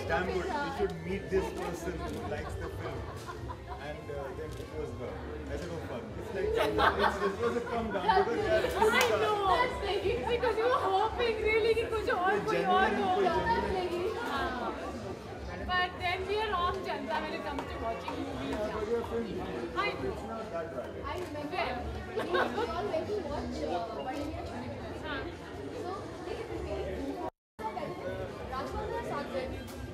damn good. We should meet this person who likes the film. And then it was her. I said, oh fuck. It's like, it was a come down because they are I know. Because you were hoping really कि कुछ और कोई और होगा. But then we are off Janta when it comes to watching movies. I know. It's not that bad. I remember. We all went to watch Monalisha. So, Rajkumar साथ गए.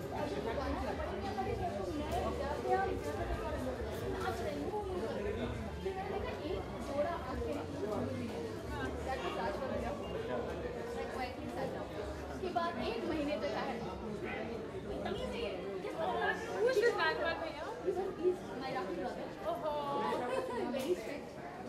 उसके बाद 1 महीने तक आया. Who's this man called Bhaiya? He's my Rahul brother. Oh. Very strict.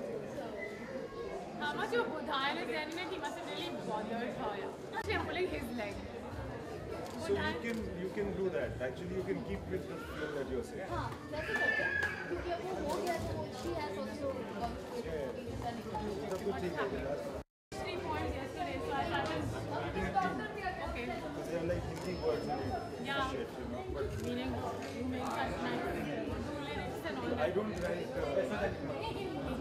How much of Budhayan is there in it? He must have really bothered her. Actually, I'm pulling his leg. So you can do that. Actually, you can keep with the flow that you're saying. हाँ, वैसे करते हैं. क्योंकि अब वो हो गया तो she has also gone through it. सब कुछ ठीक है. 3 points yesterday, so I haven't. Okay. Because they are like Hindi words in it. Yeah. Shit, you know. But Meaning, you make such nice lyrics and all I that. don't write.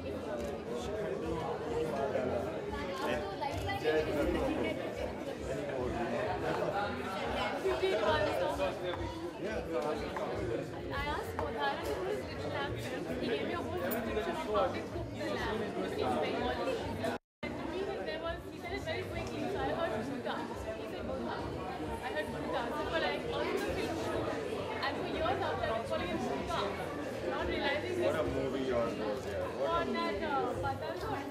I asked Bodharan who is Little Lamb film. He gave me a whole description of how they cook the lamb in Bengali. And to me, there was, he said it very quickly, so I heard Gurta. He said Gurta. I heard Gurta. So for like all the film. And for years after, I was calling him Gurta. Not realizing What this. a movie yours was, yeah. On that Patal shot.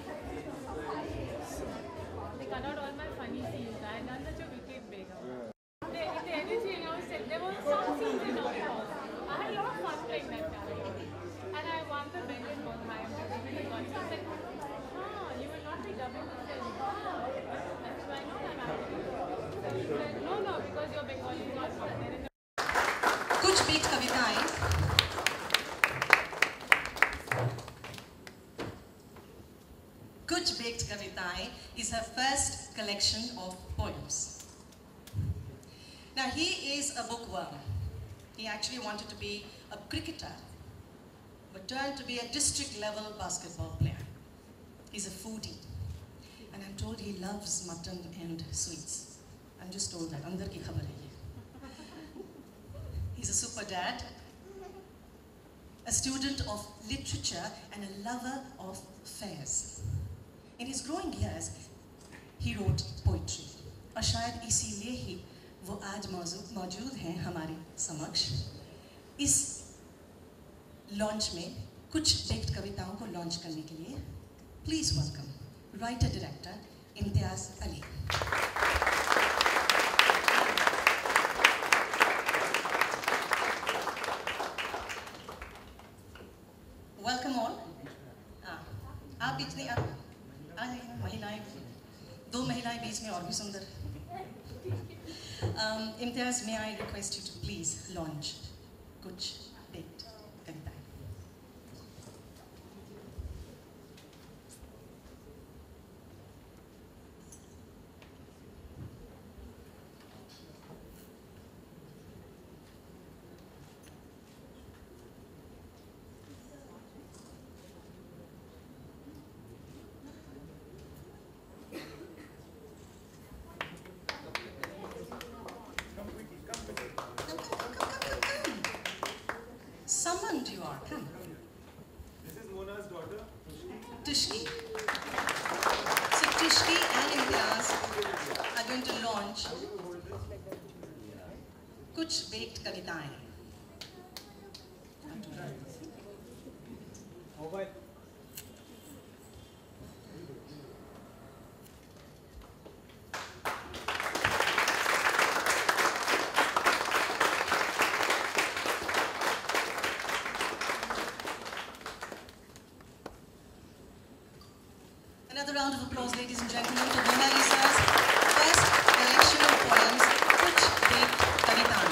They cut out all my funny scenes. I had done such a wicked beggar. In the editing, I was saying, there were some scenes in our house. I had a lot of fun playing that character. And I won the Bengal Bonhai. I said, you will not be dubbing the film. That's why not I'm acting. He said, no, because your Bengali is not there in the कुछ beat कविताएं कुछ baked kavitaएं is her first collection of poems. Now he is a bookworm. He actually wanted to be a cricketer, but turned to be a district level basketball player. He's a foodie, and I'm told he loves mutton and sweets. I'm just told that. Andar ki khabar hai ye. He's a super dad, a student of literature and a lover of fairs. In his growing years, he wrote poetry. और शायद इसीलिए ही वो आज मौजूद हैं हमारे समक्ष. इस लॉन्च में कुछ बेक्ड कविताओं को लॉन्च करने के लिए please welcome writer director Imtiaz Ali. Welcome all. आप बीच में आ जाइए. महिलाएं, 2 महिलाएं बीच में और भी सुंदर. Imtiaz, may I request you to please launch कुछ baked कविताएं. Summoned you are. Come. This is Mona's daughter, Tishki. So Tishki and Imtiaz are going to launch कुछ baked कविताएं. Another round of applause, ladies and gentlemen, to Monalisha's first collection of poems, कुछ baked कविताएं.